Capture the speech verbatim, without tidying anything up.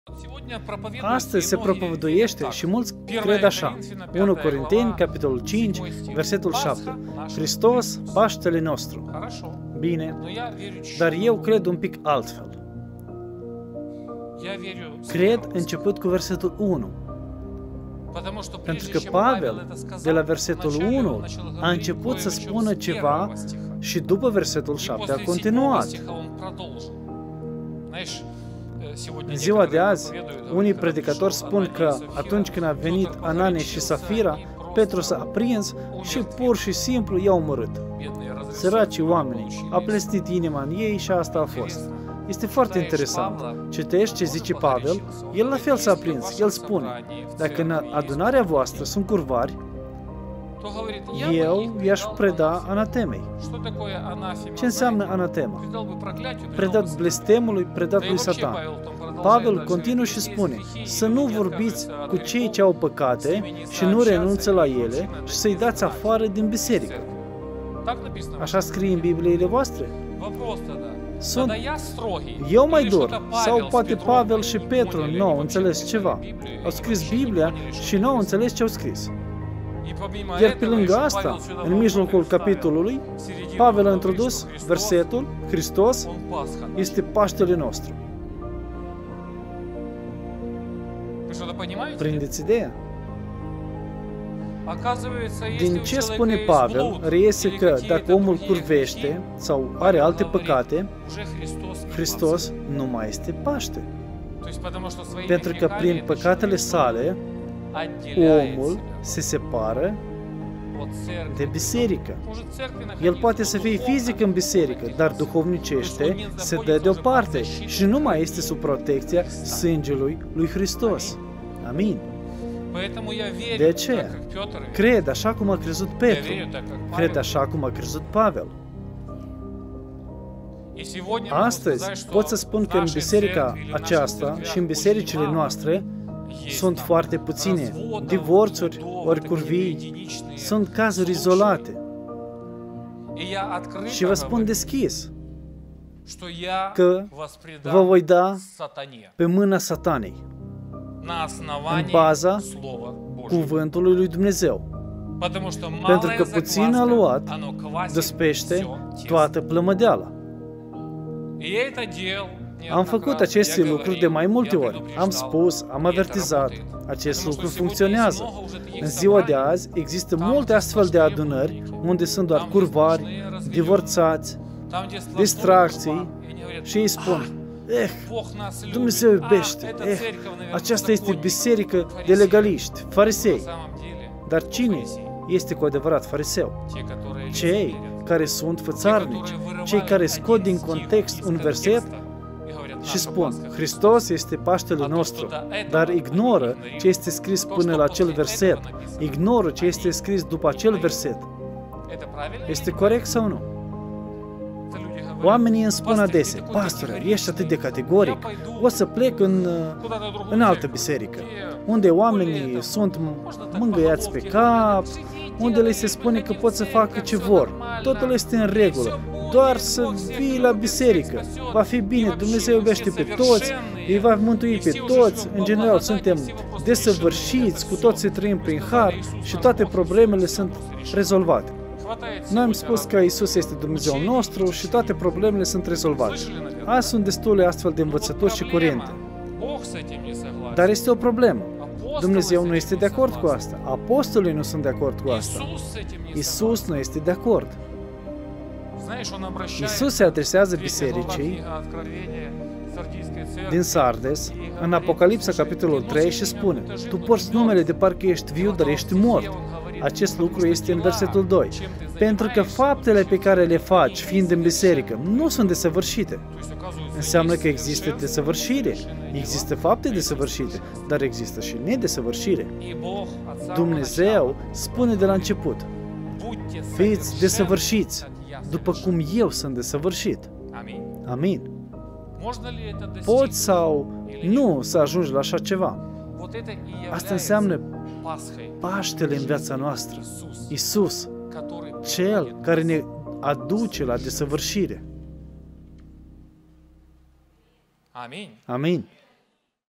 Astăzi se propovăduiește și mulți cred așa. unu Corinteni, capitolul cinci, versetul șapte. Hristos, Paștele nostru. Bine, dar eu cred un pic altfel. Cred început cu versetul unu. Pentru că Pavel, de la versetul unu, a început să spună ceva și după versetul șapte a continuat. În ziua de azi, unii predicatori spun că atunci când a venit Anania și Safira, Petru s-a aprins și pur și simplu i-a omorât. Săracii oamenii, a plestit inima în ei și asta a fost. Este foarte interesant. Citești ce zice Pavel, el la fel s-a aprins. El spune, dacă în adunarea voastră sunt curvari, eu i-aș preda anatemei. Ce înseamnă anatema? Predat blestemului, predat lui Satan. Pavel continuă și spune, să nu vorbiți cu cei ce au păcate și nu renunță la ele și să-i dați afară din biserică. Așa scrie în Bibliile voastre? Sunt eu mai dur, sau poate Pavel și Petru nu au înțeles ceva. Au scris Biblia și nu au înțeles ce au scris. Iar pe lângă asta, în mijlocul capitolului, Pavel a introdus versetul, Hristos este Paștele nostru. Prindeți ideea? Din ce spune Pavel, reiese că dacă omul curvește sau are alte păcate, Hristos nu mai este Paște. Pentru că prin păcatele sale, omul se separă de biserică. El poate să fie fizic în biserică, dar duhovnicește se dă deoparte și nu mai este sub protecția sângelui lui Hristos. Amin. De aceea, cred așa cum a crezut Petru, cred așa cum a crezut Pavel. Astăzi pot să spun că în biserica aceasta și în bisericile noastre sunt foarte puține divorțuri ori curvii, sunt cazuri izolate. Și vă spun deschis că vă voi da pe mâna Satanei în baza cuvântului lui Dumnezeu. Pentru că puțin a luat, despește toată plămădeala. Am făcut aceste lucruri de mai multe ori. Am spus, am avertizat. Acest lucru funcționează. În ziua de azi există multe astfel de adunări unde sunt doar curvari, divorțați, distracții și ei spun, eh, Dumnezeu iubește, eh, aceasta este biserică de legaliști, farisei. Dar cine este cu adevărat fariseu? Cei care sunt fățarnici, cei care scot din context un verset și spun, Hristos este Paștele nostru, dar ignoră ce este scris până la acel verset, ignoră ce este scris după acel verset. Este corect sau nu? Oamenii îmi spun adesea, pastore, ești atât de categoric, o să plec în, în altă biserică, unde oamenii sunt mângâiați pe cap, unde le se spune că pot să facă ce vor, totul este în regulă, doar să vii la biserică, va fi bine, Dumnezeu iubește pe toți, îi va mântui pe toți, în general suntem desăvârșiți, cu toții trăim prin har și toate problemele sunt rezolvate. Noi am spus că Iisus este Dumnezeu nostru și toate problemele sunt rezolvate. Azi sunt destule astfel de învățături și curente. Dar este o problemă. Dumnezeu nu este de acord cu asta. Apostolii nu sunt de acord cu asta. Iisus nu este de acord. Iisus se adresează bisericii din Sardes, în Apocalipsa, capitolul trei, și spune, tu porți numele de parcă ești viu, dar ești mort. Acest lucru este în versetul doi. Pentru că faptele pe care le faci, fiind în biserică, nu sunt desăvârșite. Înseamnă că există desăvârșire, există fapte desăvârșite, dar există și nedesăvârșire. Dumnezeu spune de la început, fiți desăvârșiți, după cum eu sunt desăvârșit. Amin. Poți sau nu să ajungi la așa ceva. Asta înseamnă Paștele în viața noastră. Iisus, Cel care ne aduce la desăvârșire. Amin.